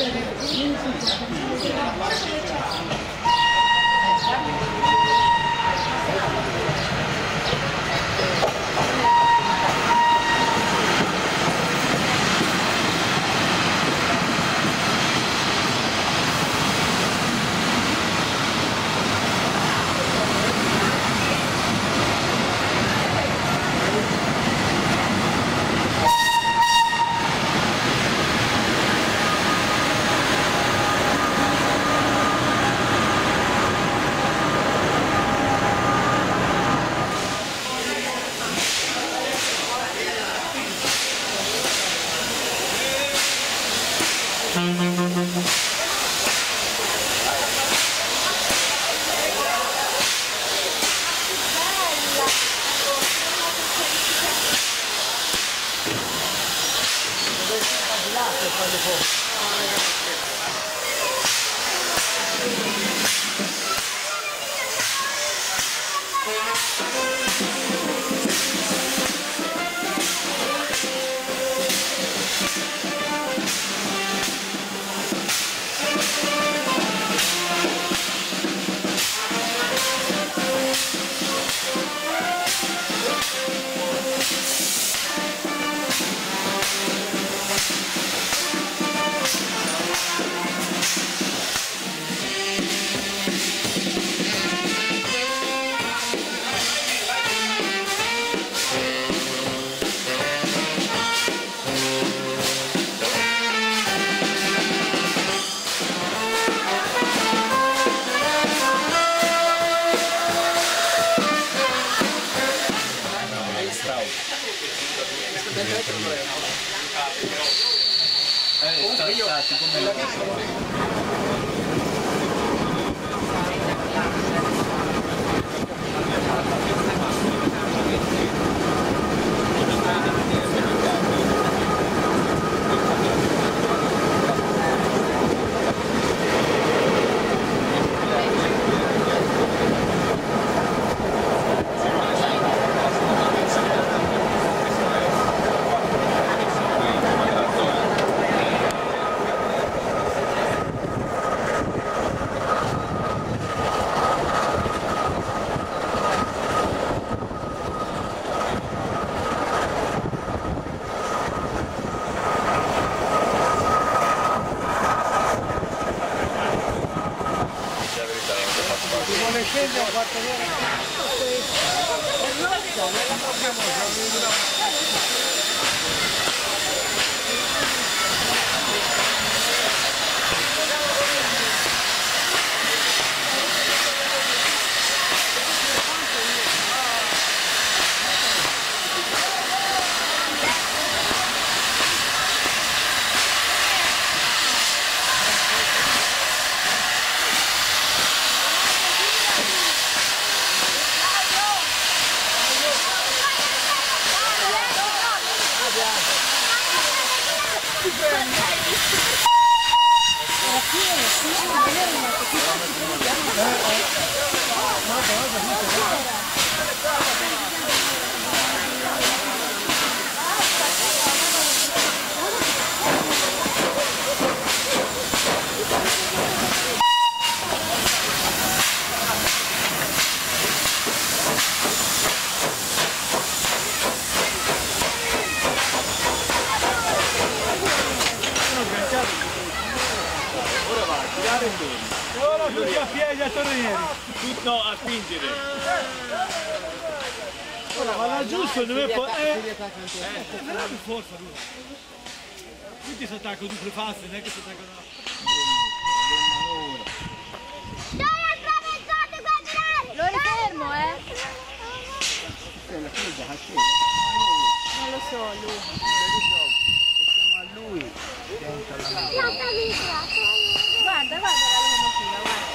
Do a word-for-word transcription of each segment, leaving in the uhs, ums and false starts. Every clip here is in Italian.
Ora tutti a piedi a tornieri. Tutto a spingere. Ora va là giusto dove poi. Eh, eh, però per forza lui. Tutti si attaccano duple false, non è che si attaccano. Dai, attraversate qua a girare! Lo rifermo, eh? Non lo so, lui. Siamo a lui. Guarda, guarda la locomotiva, guarda.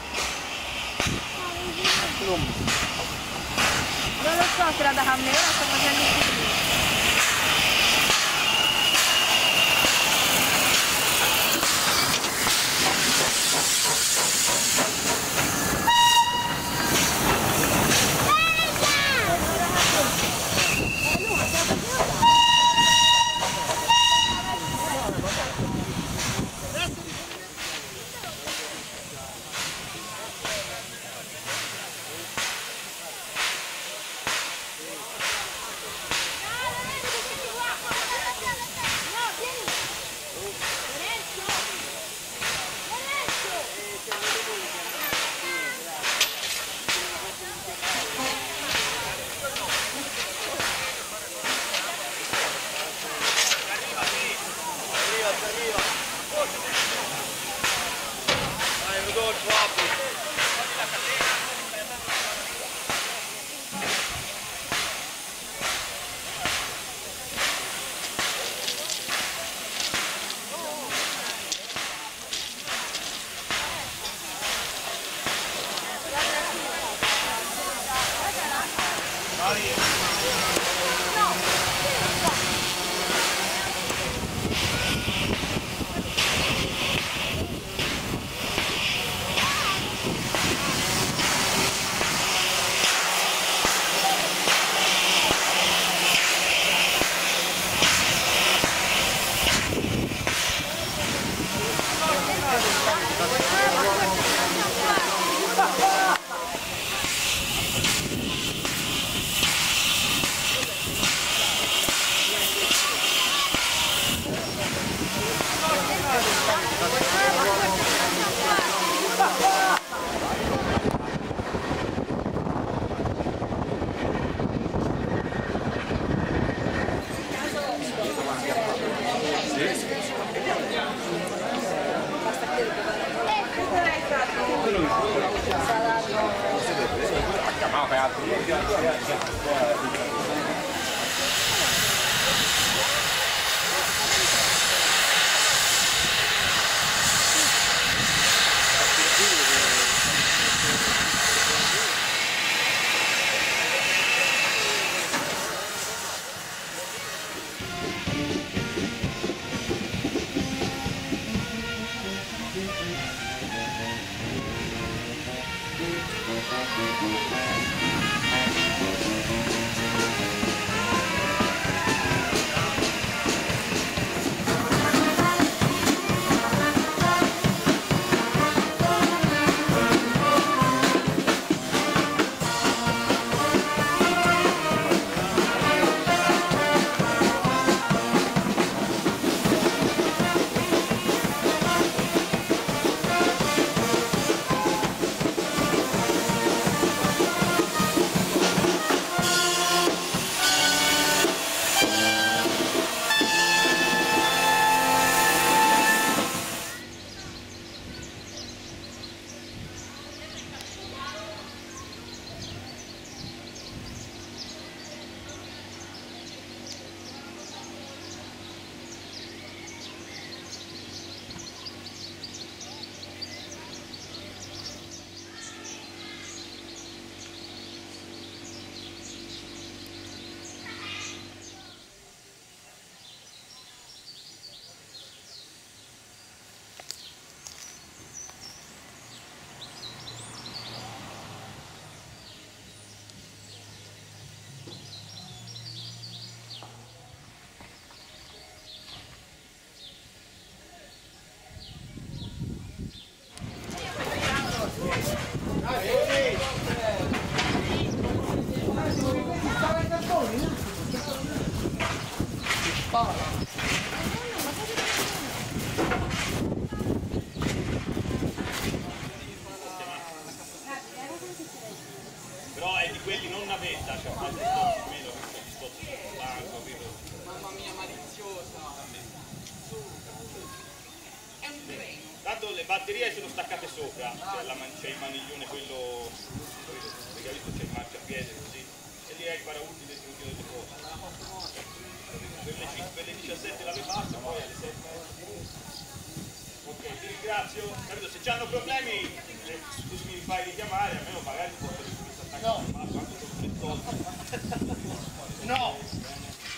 Non lo so se la da a me, ora sto facendo il film. Però è di quelli non navetta, cioè fa tutto di meno che sto banco, capito? Mamma mia, maliziosa! È un treno! Tanto le batterie sono staccate sopra, c'è, la man- c'è il maniglione quello, capito? Perché ha visto c'è il marciapiede così, e lì è il paraurti del giugno delle cose. Per le, per le diciassette l'ave fatta, poi alle sette. Ok, ti ringrazio, capito? Se c'hanno problemi eh, tu mi fai richiamare, almeno magari posso riuscire a attaccare il masso anche con tre soldi. No!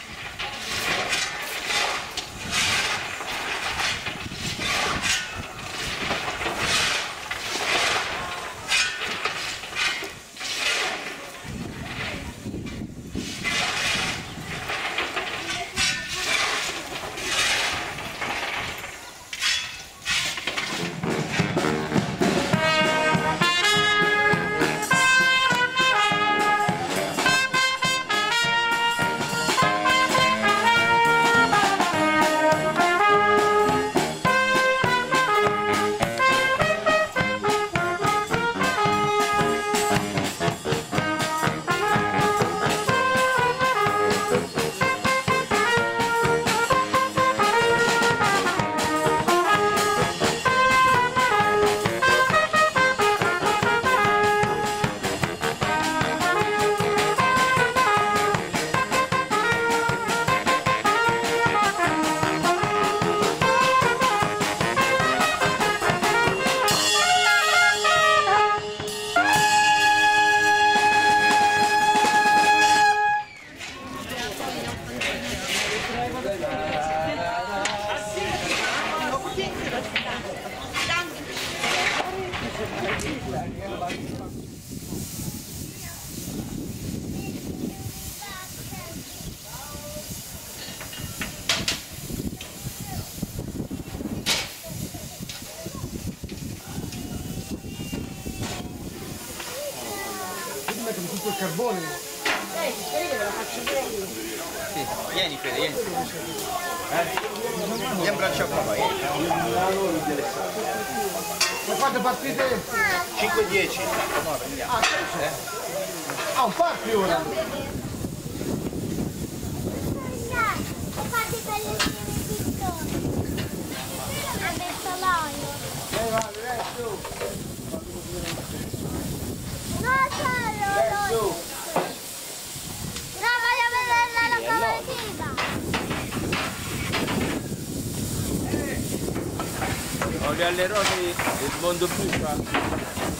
Tutto il carbone. Eh, se ve la faccio vedere io. Sì, vieni Fede, vieni. Eh? Vieni abbraccia papà, vieni. Ma quante partite? cinque dieci. Ah, eh? Ah, un parti ora. Ho fatto i bellissimi piccoli. Pure alle rose del mondo brucia.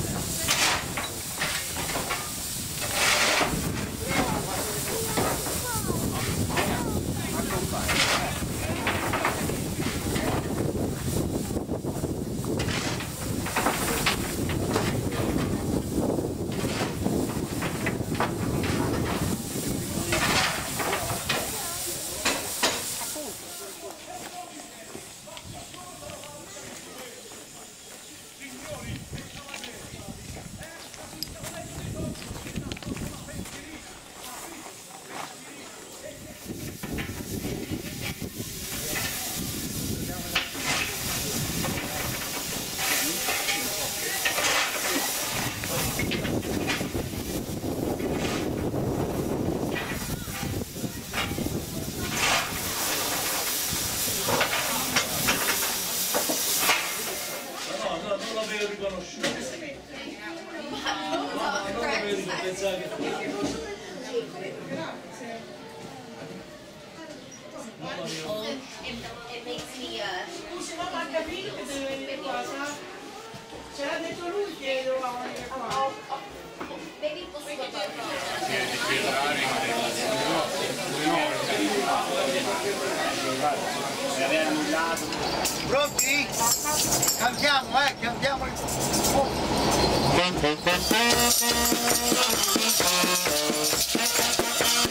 It makes me uh Scusi, ma ha capito che deve venire qua, sa? Ce l'ha detto lui che doveva venire qua. maybe posso Pronti? Cantiamo, eh, cantiamo il fuoco.